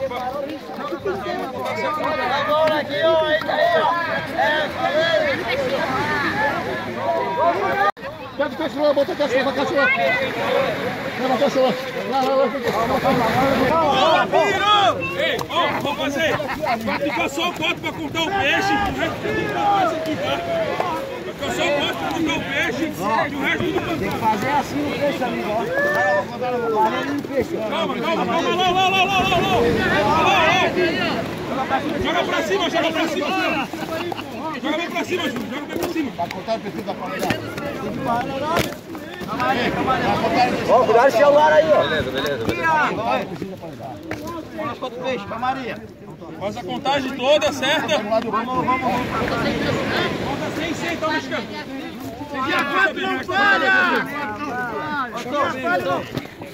Agora aqui, ó, aí, ó. Pega o cachorro, bota o cachorro, vai cachorro. Leva o cachorro. Lá. Ei, ó, vamos fazer. Vai ficar só 4 pra cortar o peixe. Vai ficar só 4 pra cortar o peixe. E o resto tudo. Tem que fazer assim no peixe, amigo, ó. Calma, lá. Joga pra cima. Joga bem pra cima, Júlio. Joga bem pra cima. Vai cortar o perfil da panela. Ó, cuidado o celular aí, ó. Beleza. Vamos quanto peixe, pra Maria. Faz a contagem toda, certa? Vamos. Conta 100, então, mexicano. Não falha!